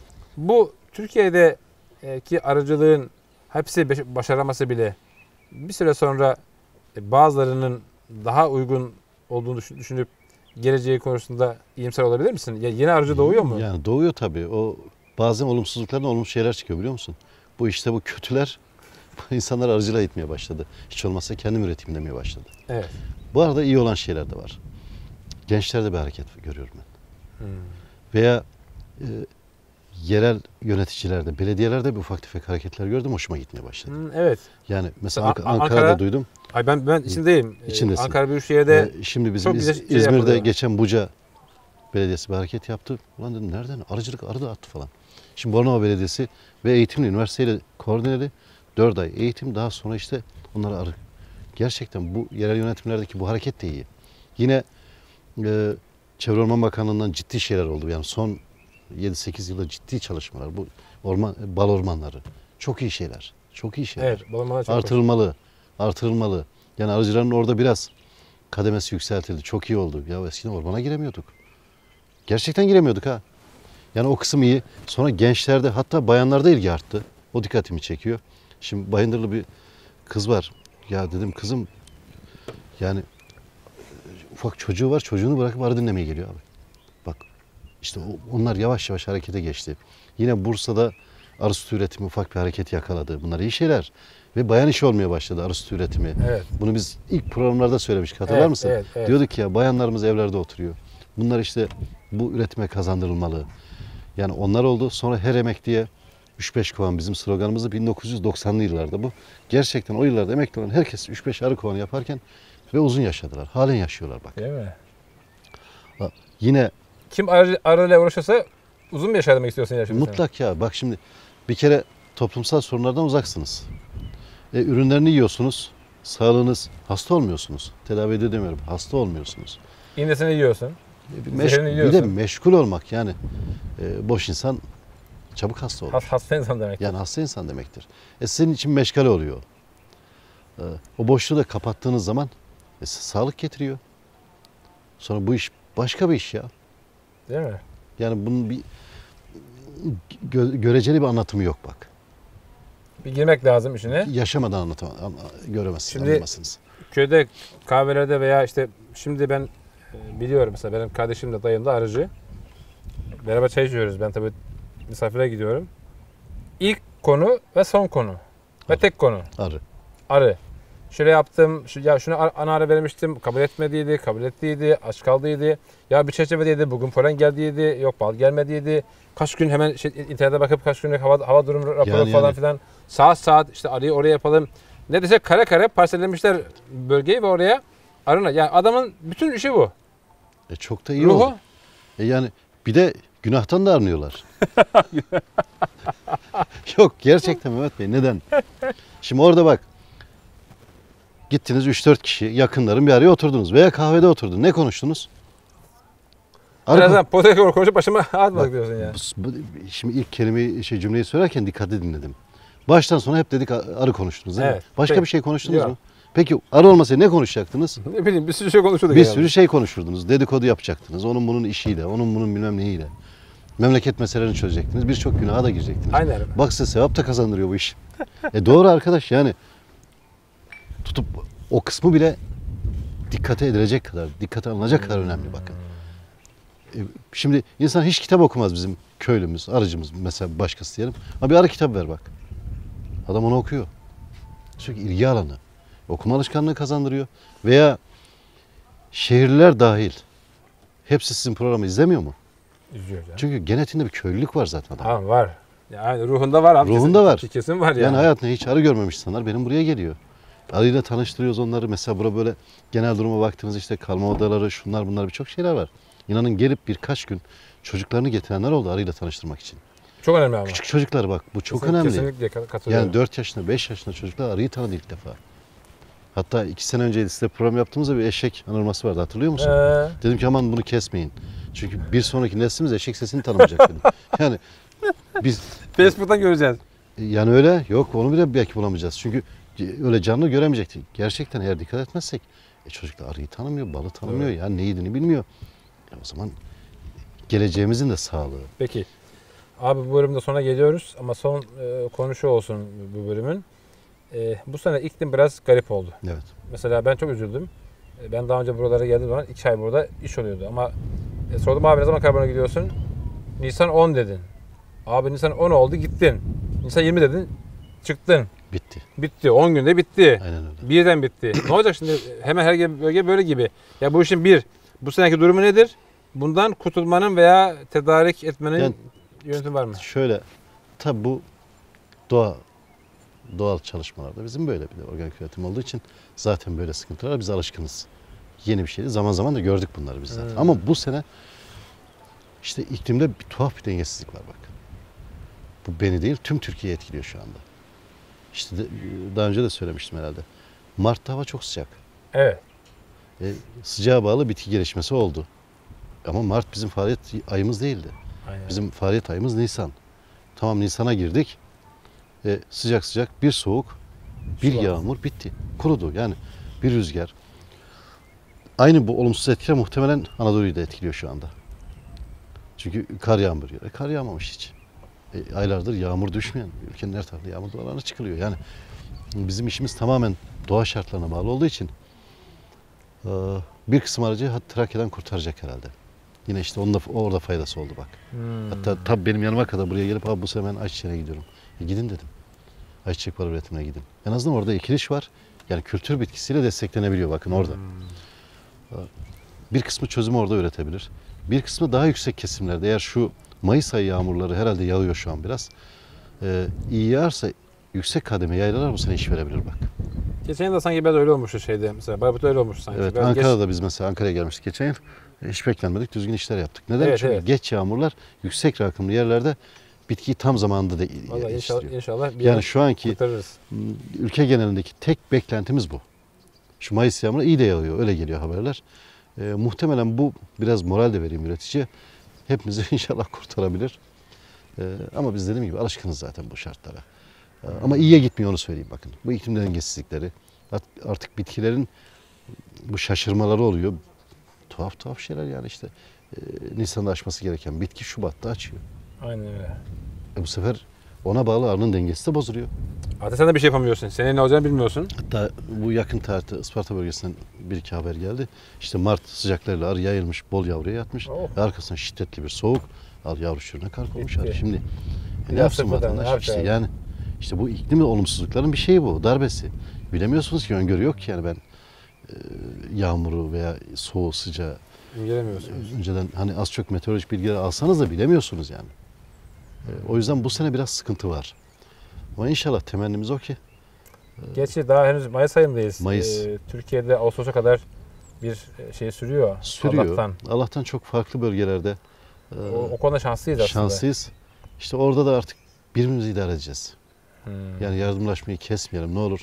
Bu Türkiye'deki arıcılığın hepsi başaraması bile bir süre sonra bazılarının daha uygun olduğunu düşünüp geleceği konusunda iyimser olabilir misin? Ya yeni arıcı doğuyor mu? Yani doğuyor tabii. O bazen olumsuzluklardan olumsuz şeyler çıkıyor biliyor musun? Bu işte bu kötüler insanlar arıcılığa itmeye başladı. Hiç olmazsa kendim üreteyim demeye başladı. Evet. Bu arada iyi olan şeyler de var. Gençlerde bir hareket görüyorum ben. Hmm. Veya e, yerel yöneticilerde, belediyelerde bir ufak tefek hareketler gördüm. Hoşuma gitmeye başladı. Hmm, evet. Yani mesela An- Ank- Ankara'da Ankara- duydum. Ay ben ben içindeyim. Ee, İçindesin. Ankara Büyükşehir'de Ee, şimdi bizim çok güzel İz- şey İzmir'de yapılıyor. geçen Buca Belediyesi bir hareket yaptı. Ulan dedim nereden? Arıcılık arı da attı falan. Şimdi Bornova Belediyesi ve eğitimli üniversiteyle koordineli dört ay eğitim daha sonra işte onlara arı. Gerçekten bu yerel yönetimlerdeki bu hareket de iyi. Yine e, Çevre Orman Bakanlığı'ndan ciddi şeyler oldu. Yani son yedi sekiz yılda ciddi çalışmalar. Bu orman bal ormanları. Çok iyi şeyler. Çok iyi şeyler. Evet, balamalar çok hoş. Artırılmalı. Artırılmalı. Yani arıcıların orada biraz kademesi yükseltildi. Çok iyi oldu. Ya eskiden ormana giremiyorduk. Gerçekten giremiyorduk ha. Yani o kısım iyi. Sonra gençlerde hatta bayanlarda ilgi arttı. O dikkatimi çekiyor. Şimdi Bayındırlı bir kız var. Ya dedim kızım yani ufak çocuğu var. Çocuğunu bırakıp arı dinlemeye geliyor abi. Bak işte o- onlar yavaş yavaş harekete geçti. Yine Bursa'da arı sütü üretimi ufak bir hareket yakaladı. Bunlar iyi şeyler. Ve bayan işi olmaya başladı arı sütü üretimi. Evet. Bunu biz ilk programlarda söylemiştik. Hatırlar Evet, mısın? evet, evet. Diyorduk ki ya bayanlarımız evlerde oturuyor. Bunlar işte bu üretime kazandırılmalı. Yani onlar oldu. Sonra her emekliye üç beş kovan bizim sloganımızı bin dokuz yüz doksanlı yıllarda bu. Gerçekten o yıllarda emekli olan herkes üç beş arı kovanı yaparken ve uzun yaşadılar. Halen yaşıyorlar bak. Değil mi? Ha, Yine Kim arı, arıyla uğraşırsa uzun bir yaşar demek istiyorsun ya şimdi. mutlak ya. Bak şimdi bir kere toplumsal sorunlardan uzaksınız. E, ürünlerini yiyorsunuz. Sağlığınız, hasta olmuyorsunuz. Tedavi edemiyorum. Hasta olmuyorsunuz. İğnesini yiyorsun. E, bir, meş- Zehirini bir de yiyorsun. meşgul olmak yani e, boş insan çabuk hasta olur. Has, hasta insan demek. Yani hasta insan demektir. E, senin için meşgale oluyor. E, o boşluğu da kapattığınız zaman e, sağlık getiriyor. Sonra bu iş başka bir iş ya. Değil mi? Yani bunun bir gö- göreceli bir anlatımı yok bak. Bir girmek lazım işine. Yaşamadan anlatam an- göremezsiniz, Şimdi- anlamazsınız. Köyde kahvelerde veya işte şimdi ben e, biliyorum mesela benim kardeşim de dayım da arıcı. Beraber çay içiyoruz. Ben tabii misafire gidiyorum. İlk konu ve son konu. Ve Arı. tek konu. Arı. Arı. Şöyle yaptım, şu, ya şunu ar- ana arı vermiştim, kabul etmediydi, kabul ettiydi, aç kaldıydı. Ya bir çerçeve dedi, bugün polen geldiydi, yok bal gelmediydi. Kaç gün hemen şey, internete bakıp kaç günlük hava, hava durumu raporu Yani, falan yani. filan. Saat saat işte arıyı oraya yapalım. Ne desek kare kare parsellemişler bölgeyi ve oraya arına. Yani adamın bütün işi bu. E, çok da iyi Ruhu. oldu. E, yani bir de günahtan da arınıyorlar. Yok gerçekten Mehmet Bey neden? Şimdi orada bak. Gittiniz üç dört kişi yakınların bir araya oturdunuz veya kahvede oturdunuz. Ne konuştunuz? Arı kon- Birazdan potek konuşup başıma atmadık diyorsun ya. Bu- bu- Şimdi ilk kelimeyi şey cümleyi söylerken dikkatli dinledim. Baştan sona hep dedik arı konuştunuz değil mi? Evet. Başka Peki. bir şey konuştunuz Yok. mu? Peki arı olmasaydı ne konuşacaktınız? Ne bileyim bir sürü şey konuşuyorduk Bir yani. sürü şey konuşurdunuz. Dedikodu yapacaktınız. Onun bunun işiyle, onun bunun bilmem neyiyle. Memleket meselelerini çözecektiniz. Birçok günaha da girecektiniz. Aynen. Bak size sevap da kazandırıyor bu iş. E doğru arkadaş yani. Tutup o kısmı bile dikkate edilecek kadar, dikkate alınacak kadar önemli bakın. E, şimdi insan hiç kitap okumaz bizim köylümüz, arıcımız mesela başkası diyelim. Ama bir arı kitabı ver bak. Adam onu okuyor. Çünkü ilgi alanı. Okuma alışkanlığı kazandırıyor. Veya şehirliler dahil. Hepsi sizin programı izlemiyor mu? Üzüyor ya. Çünkü genetiğinde bir köylülük var zaten. adamın. Tamam var. Yani ruhunda var abi. Ruhunda kesin, var. Kesin var yani. Yani hayatında hiç arı görmemiş insanlar benim buraya geliyor. Arıyla tanıştırıyoruz onları. Mesela burada böyle genel duruma baktığınız işte kalma odaları, şunlar bunlar birçok şeyler var. İnanın gelip birkaç gün çocuklarını getirenler oldu arıyla tanıştırmak için. Çok önemli ama. Küçük çocuklar bak bu çok Kesin- önemli. Kesinlikle kat- katılıyorum. Yani dört yaşında, beş yaşında çocuklar arıyı tanıdı ilk defa. Hatta iki sene önce size program yaptığımızda bir eşek anırması vardı hatırlıyor musun? Ee, Dedim ki aman bunu kesmeyin. Çünkü bir sonraki neslimiz eşek sesini tanımayacak dedim. Yani biz Facebook'tan göreceğiz. yani öyle yok onu bile belki bulamayacağız. Çünkü öyle canlı göremeyecektik. Gerçekten eğer dikkat etmezsek e çocuk da arıyı tanımıyor, balı tanımıyor. Evet. Yani ne yediğini bilmiyor. E o zaman geleceğimizin de sağlığı. Peki. Abi bu bölümde sona geliyoruz ama son e, konu şu olsun bu bölümün. E, bu sene iklim biraz garip oldu. Evet. Mesela ben çok üzüldüm. E, ben daha önce buralara geldiğim zaman iki ay burada iş oluyordu ama e, sordum abi ne zaman karbona gidiyorsun? Nisan on dedin. Abi Nisan on oldu gittin. Nisan yirmi dedin çıktın. Bitti. Bitti. on günde bitti. Aynen öyle. Birden bitti. Ne olacak şimdi? Hemen her bölge böyle gibi. Ya bu işin bir, bu seneki durumu nedir? Bundan kurtulmanın veya tedarik etmenin Yani- yöntemi var mı? Şöyle tabi bu doğa doğal çalışmalarda bizim böyle bir de organik üretim olduğu için zaten böyle sıkıntılara biz alışkınız. Yeni bir şeydi. Zaman zaman da gördük bunları biz zaten. Hmm. Ama bu sene işte iklimde bir tuhaf bir dengesizlik var bak. Bu beni değil tüm Türkiye'yi etkiliyor şu anda. İşte de, daha önce de söylemiştim herhalde. Mart'ta hava çok sıcak. Evet. E, sıcağa bağlı bitki gelişmesi oldu. Ama Mart bizim faaliyet ayımız değildi. Aynen. Bizim faaliyet ayımız Nisan. Tamam Nisan'a girdik. E, sıcak sıcak bir soğuk, bir Su var. yağmur bitti. Kurudu yani bir rüzgar. Aynı bu olumsuz etkiler muhtemelen Anadolu'yu da etkiliyor şu anda. Çünkü kar yağmur yağıyor. E, kar yağmamış hiç. E, aylardır yağmur düşmeyen ülkenin her tarafında yağmur duvarlarına çıkılıyor. Yani bizim işimiz tamamen doğa şartlarına bağlı olduğu için e, bir kısım aracı Trakya'dan kurtaracak herhalde. Yine işte onun da, orada faydası oldu bak. Hmm. Hatta tabii benim yanıma kadar buraya gelip abi bu sene ben ayçiçeğine gidiyorum. E gidin dedim. Ayçiçek balı üretimine gidin. En azından orada ekiliş var. Yani kültür bitkisiyle desteklenebiliyor bakın orada. Hmm. Bir kısmı çözümü orada üretebilir. Bir kısmı daha yüksek kesimlerde. Eğer şu Mayıs ayı yağmurları herhalde yağıyor şu an biraz. E, iyi yağarsa yüksek kademe yaylalar bu sene iş verebilir bak. Geçen yıl da sanki biraz öyle olmuştu şeyde. Mesela Bayburt'ta öyle olmuş sanki. Evet Biraz Ankara'da biz mesela Ankara'ya gelmiştik geçen yıl. E, Hiç beklenmedik düzgün işler yaptık. Neden? Evet, Çünkü evet. geç yağmurlar yüksek rakımlı yerlerde bitkiyi tam zamanında da Vallahi inşallah, yetiştiriyor. inşallah bir Yani şu anki kurtarırız. ülke genelindeki tek beklentimiz bu. Şu Mayıs yağmuru iyi de yağıyor, öyle geliyor haberler. E, muhtemelen bu biraz moral de vereyim üreticiye. Hepimizi inşallah kurtarabilir. E, ama biz dediğim gibi alışkınız zaten bu şartlara. E, ama iyiye gitmiyor, onu söyleyeyim bakın. Bu iklim dengesizlikleri, artık bitkilerin bu şaşırmaları oluyor. Tuhaf tuhaf şeyler yani işte. E, Nisan'da açması gereken bitki Şubat'ta açıyor. Aynen öyle. E, bu sefer ona bağlı arının dengesi de bozuluyor. Hatta sen de bir şey yapamıyorsun. Senin ne olacağını bilmiyorsun. Hatta bu yakın tarihte Isparta bölgesinden bir iki haber geldi. İşte Mart sıcaklarıyla arı yayılmış, bol yavruya yatmış. Oh. Ve arkasından şiddetli bir soğuk. Arı yavru çürüğüne kark olmuş arı. Bitti. Şimdi e, Bir ne yapsın sıfırdan, vatandaş? ne İşte yapacak? yani işte bu iklim olumsuzlukların bir şeyi bu, darbesi. Bilemiyorsunuz ki, öngörü yok ki yani ben e, yağmuru veya soğuğu, sıcağı İngelemiyorsunuz. önceden hani az çok meteorolojik bilgiler alsanız da bilemiyorsunuz yani. E, o yüzden bu sene biraz sıkıntı var. Ama inşallah temennimiz o ki Gerçi daha henüz Mayıs ayındayız. Mayıs. Ee, Türkiye'de Ağustos'a kadar bir şey sürüyor. sürüyor. Allah'tan. Allah'tan çok farklı bölgelerde e, O, o konuda şanslıyız aslında. şanslıyız. İşte orada da artık birbirimizi idare edeceğiz. Hmm. Yani yardımlaşmayı kesmeyelim ne olur.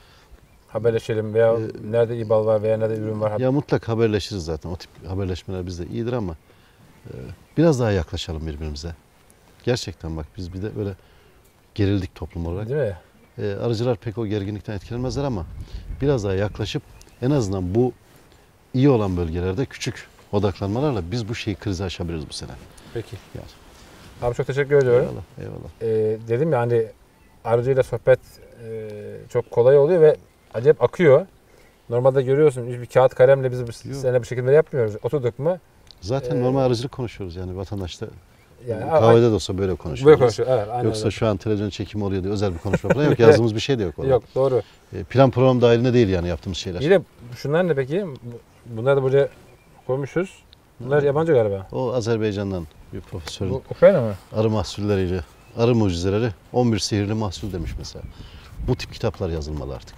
Haberleşelim veya Ee, nerede İBAL var veya nerede ürün var. Ya mutlak haberleşiriz zaten. O tip haberleşmeler bizde iyidir ama e, biraz daha yaklaşalım birbirimize. Gerçekten bak biz bir de böyle gerildik toplum olarak. Değil mi? E, arıcılar pek o gerginlikten etkilenmezler ama biraz daha yaklaşıp en azından bu iyi olan bölgelerde küçük odaklanmalarla biz bu şeyi, krizi aşabiliriz bu sene. Peki. Yani. Abi çok teşekkür ediyorum. Eyvallah, eyvallah. Ee, dedim ya hani arıcıyla sohbet e, çok kolay oluyor ve acayip akıyor. Normalde görüyorsun bir kağıt kalemle biz bu Yok. sene bu şekilde yapmıyoruz. Oturduk mu? Zaten Ee, normal arıcılık konuşuyoruz yani vatandaşta. Yani Kahvede de olsa böyle konuşuyoruz. böyle konuşuyoruz. Evet, aynen Yoksa öyle. şu an televizyon çekimi oluyor diye özel bir konuşma falan yok. Yazdığımız bir şey de yok. Orada. Yok doğru. E, Plan program dahilinde değil yani yaptığımız şeyler. İyi de şunlar ne peki? Bunları da buraya koymuşuz. Bunlar yabancı galiba. O Azerbaycan'dan bir profesörün Bu Ukrayna mı? arı mahsulleriyle, arı mucizeleri on bir sihirli mahsul demiş mesela. Bu tip kitaplar yazılmalı artık.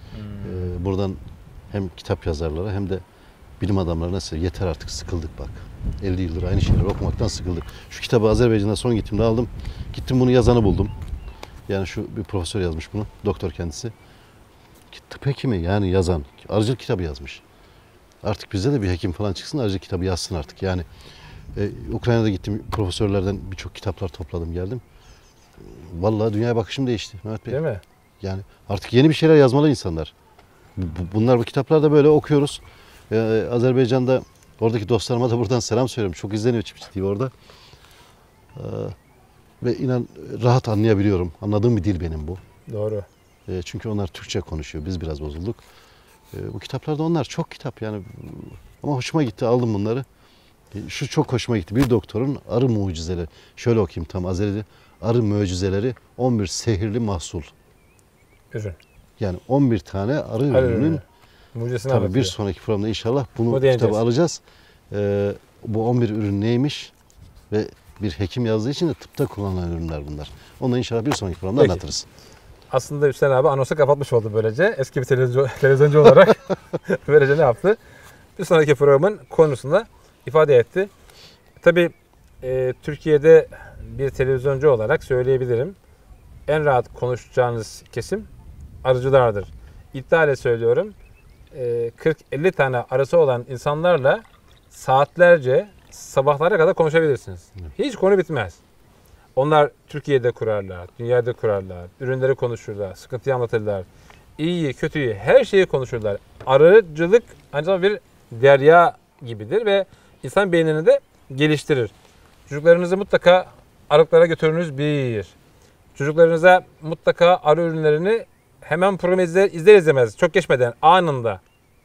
Hmm. Ee, buradan hem kitap yazarlara hem de bilim adamlarına size yeter artık, sıkıldık bak. elli yıldır aynı şeyleri okumaktan sıkıldık. Şu kitabı Azerbaycan'da son gittiğimde aldım. Gittim bunu yazanı buldum. Yani şu bir profesör yazmış bunu, doktor kendisi. Tıp hekimi yani yazan, arıcılık kitabı yazmış. Artık bizde de bir hekim falan çıksın, arıcılık kitabı yazsın artık. Yani e, Ukrayna'da gittim, profesörlerden birçok kitaplar topladım geldim. Vallahi dünyaya bakışım değişti Mehmet Bey. Değil mi? Yani artık yeni bir şeyler yazmalı insanlar. Bu- bu- Bunlar bu kitaplarda böyle okuyoruz. Ee, Azerbaycan'da oradaki dostlarıma da buradan selam söylüyorum. Çok izleniyor Çiftçi T V orada. Ee, ve inan rahat anlayabiliyorum. Anladığım bir dil benim bu. Doğru. Ee, çünkü onlar Türkçe konuşuyor. Biz biraz bozulduk. Ee, bu kitaplarda onlar çok kitap yani. Ama hoşuma gitti, aldım bunları. Ee, şu çok hoşuma gitti. Bir doktorun arı mucizeleri. Şöyle okuyayım tam Azeri'de. Arı mucizeleri on bir sehirli mahsul. Ürün. Yani on bir tane arı Arı ürününün ürünü. Mucizesini tabii bir anlatıyor. sonraki programda inşallah bunu Bunu değineceğiz. kitabı alacağız. Ee, bu on bir ürün neymiş ve bir hekim yazdığı için de tıpta kullanılan ürünler bunlar. Onu da inşallah bir sonraki programda Peki. anlatırız. Aslında Hüseyin abi anonsu kapatmış oldu böylece. Eski bir televizyon, televizyoncu olarak böylece ne yaptı? Bir sonraki programın konusunda ifade etti. Tabii e, Türkiye'de bir televizyoncu olarak söyleyebilirim. En rahat konuşacağınız kesim arıcılardır. İddia ile söylüyorum. E, kırk elli tane arısı olan insanlarla saatlerce sabahlara kadar konuşabilirsiniz. Hiç konu bitmez. Onlar Türkiye'de kurarlar, dünyada kurarlar, ürünleri konuşurlar, sıkıntıyı anlatırlar. İyiyi, kötüyü, her şeyi konuşurlar. Arıcılık aynı zamanda bir derya gibidir ve insan beynini de geliştirir. Çocuklarınızı mutlaka arıklara götürünüz bir. Çocuklarınıza mutlaka arı ürünlerini hemen programı izler, izler izlemez, çok geçmeden, anında.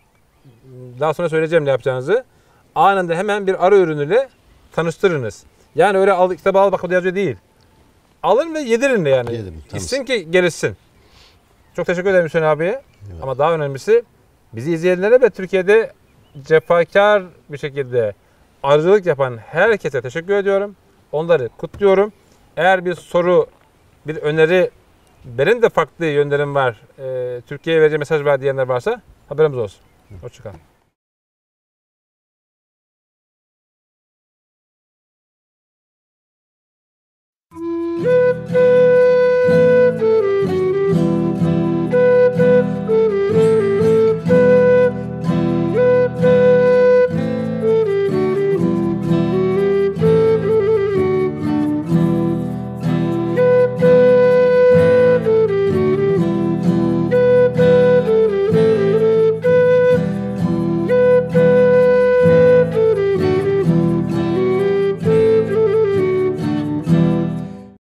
Daha sonra söyleyeceğim ne yapacağınızı. Anında hemen bir arı ürünüyle tanıştırınız. Yani öyle al, kitabı al bak o yazıyor değil. Alın ve yedirin de yani. Yedirin, tamam. İçsin ki gelişsin. Çok teşekkür ederim Hüseyin abiye. Evet. Ama daha önemlisi bizi izleyenlere ve Türkiye'de cefakar bir şekilde arıcılık yapan herkese teşekkür ediyorum. Onları kutluyorum. Eğer bir soru, bir öneri, benim de farklı yönlerim var, e, Türkiye'ye vereceğim mesaj var diyenler varsa haberimiz olsun. Hoşçakalın.